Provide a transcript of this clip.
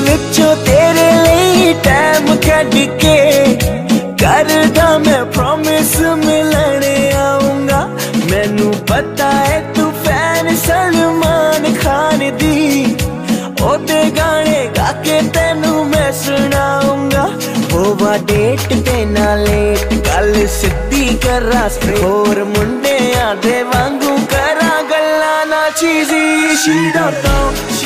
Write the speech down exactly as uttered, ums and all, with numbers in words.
विचों तेरे लिए टाइम कढ के करदा मैं प्रॉमिस मिलने आऊंगा। मैनू पता है तू फैन सलमान खान दी, ओदे गाने गा के तेनू मैं सुनाऊंगा। होवा डेट ते ना लेट, गल सिद्धी करा होर मुंडियां दे वांगू करा गल्लां ना चीज़ी। She don't know